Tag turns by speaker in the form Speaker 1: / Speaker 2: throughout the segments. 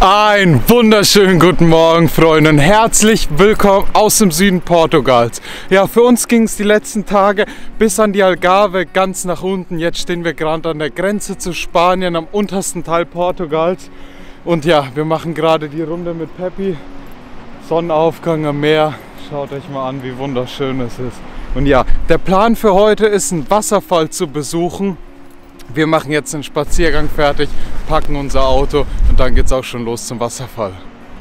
Speaker 1: Einen wunderschönen guten Morgen, Freunde, und herzlich willkommen aus dem Süden Portugals. Ja, für uns ging es die letzten Tage bis an die Algarve, ganz nach unten. Jetzt stehen wir gerade an der Grenze zu Spanien, am untersten Teil Portugals. Und ja, wir machen gerade die Runde mit Peppi. Sonnenaufgang am Meer. Schaut euch mal an, wie wunderschön es ist. Und ja, der Plan für heute ist, einen Wasserfall zu besuchen. Wir machen jetzt einen Spaziergang fertig, packen unser Auto und dann geht es auch schon los zum Wasserfall.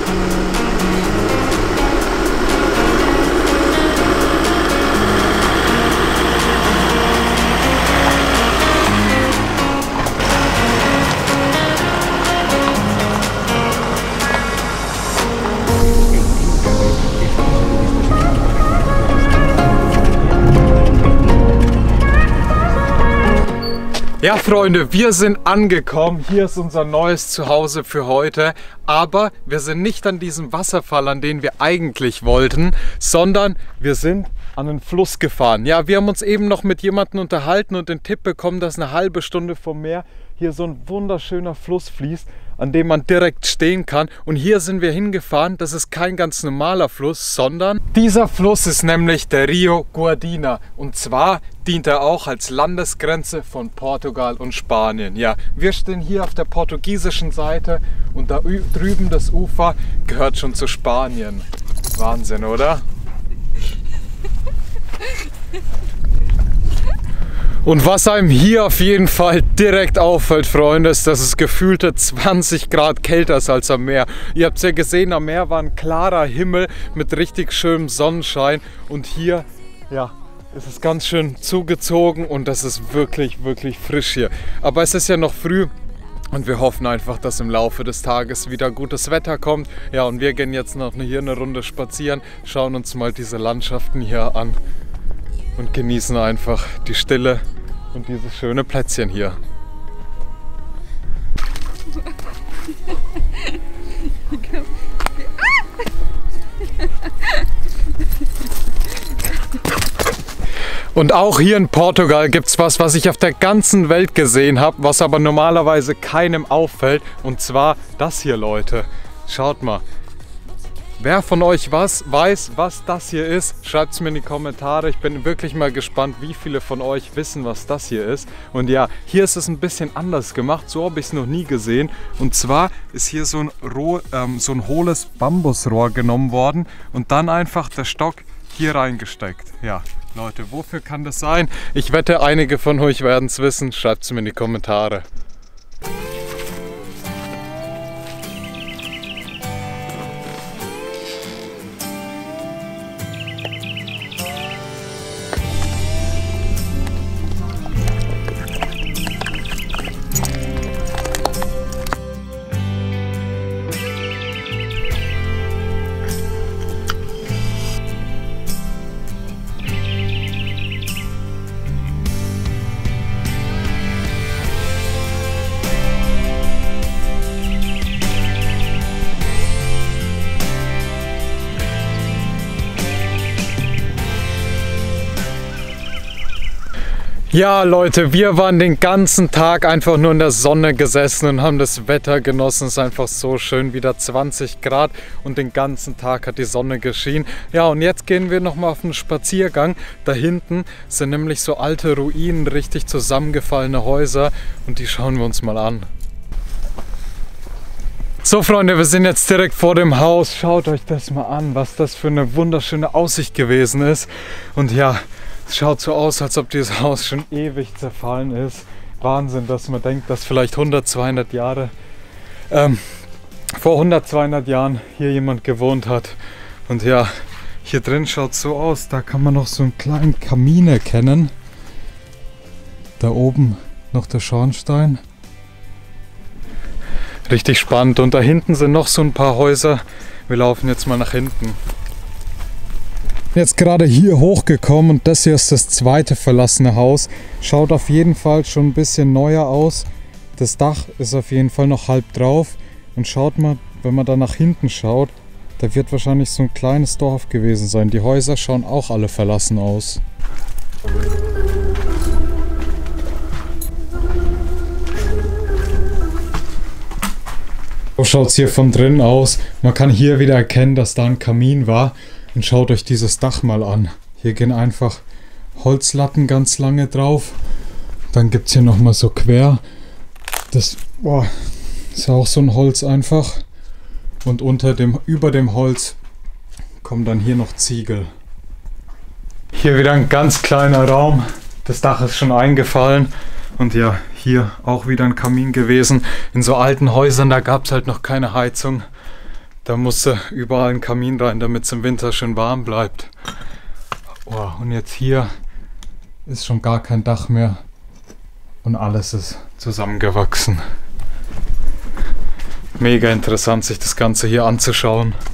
Speaker 1: Ja, Freunde, wir sind angekommen. Hier ist unser neues Zuhause für heute. Aber wir sind nicht an diesem Wasserfall, an den wir eigentlich wollten, sondern wir sind an den Fluss gefahren. Ja, wir haben uns eben noch mit jemandem unterhalten und den Tipp bekommen, dass eine halbe Stunde vom Meer hier so ein wunderschöner Fluss fließt, an dem man direkt stehen kann. Und hier sind wir hingefahren. Das ist kein ganz normaler Fluss, sondern dieser Fluss ist nämlich der Rio Guadiana. Und zwar dient er auch als Landesgrenze von Portugal und Spanien. Ja, wir stehen hier auf der portugiesischen Seite und da drüben das Ufer gehört schon zu Spanien. Wahnsinn, oder? Und was einem hier auf jeden Fall direkt auffällt, Freunde, ist, dass es gefühlte 20 Grad kälter ist als am Meer. Ihr habt es ja gesehen, am Meer war ein klarer Himmel mit richtig schönem Sonnenschein. Und hier, ja, ist es ganz schön zugezogen und das ist wirklich, wirklich frisch hier. Aber es ist ja noch früh und wir hoffen einfach, dass im Laufe des Tages wieder gutes Wetter kommt. Ja, und wir gehen jetzt noch hier eine Runde spazieren, schauen uns mal diese Landschaften hier an. Und genießen einfach die Stille und dieses schöne Plätzchen hier. Und auch hier in Portugal gibt es was ich auf der ganzen Welt gesehen habe, was aber normalerweise keinem auffällt. Und zwar das hier, Leute. Schaut mal. Wer von euch weiß, was das hier ist, schreibt es mir in die Kommentare. Ich bin wirklich mal gespannt, wie viele von euch wissen, was das hier ist. Und ja, hier ist es ein bisschen anders gemacht. So habe ich es noch nie gesehen. Und zwar ist hier so ein hohles Bambusrohr genommen worden und dann einfach der Stock hier reingesteckt. Ja, Leute, wofür kann das sein? Ich wette, einige von euch werden es wissen. Schreibt es mir in die Kommentare. Ja, Leute, wir waren den ganzen Tag einfach nur in der Sonne gesessen und haben das Wetter genossen. Es ist einfach so schön, wieder 20 Grad und den ganzen Tag hat die Sonne geschienen. Ja, und jetzt gehen wir nochmal auf einen Spaziergang. Da hinten sind nämlich so alte Ruinen, richtig zusammengefallene Häuser und die schauen wir uns mal an. So, Freunde, wir sind jetzt direkt vor dem Haus. Schaut euch das mal an, was das für eine wunderschöne Aussicht gewesen ist. Und ja, es schaut so aus, als ob dieses Haus schon ewig zerfallen ist. Wahnsinn, dass man denkt, dass vielleicht 100, 200 Jahre, vor 100, 200 Jahren hier jemand gewohnt hat. Und ja, hier drin schaut es so aus, da kann man noch so einen kleinen Kamin erkennen. Da oben noch der Schornstein. Richtig spannend. Und da hinten sind noch so ein paar Häuser. Wir laufen jetzt mal nach hinten. Jetzt gerade hier hochgekommen und das hier ist das zweite verlassene Haus. Schaut auf jeden Fall schon ein bisschen neuer aus. Das Dach ist auf jeden Fall noch halb drauf. Und schaut mal, wenn man da nach hinten schaut, da wird wahrscheinlich so ein kleines Dorf gewesen sein. Die Häuser schauen auch alle verlassen aus. So schaut es hier von drin aus. Man kann hier wieder erkennen, dass da ein Kamin war. Und schaut euch dieses Dach mal an. Hier gehen einfach Holzlatten ganz lange drauf. Dann gibt es hier nochmal so quer. Das ist auch so ein Holz einfach. Und über dem Holz kommen dann hier noch Ziegel. Hier wieder ein ganz kleiner Raum. Das Dach ist schon eingefallen. Und ja, hier auch wieder ein Kamin gewesen. In so alten Häusern, da gab es halt noch keine Heizung. Da musste überall ein Kamin rein, damit es im Winter schön warm bleibt. Oh, und jetzt hier ist schon gar kein Dach mehr. Und alles ist zusammengewachsen. Mega interessant, sich das Ganze hier anzuschauen.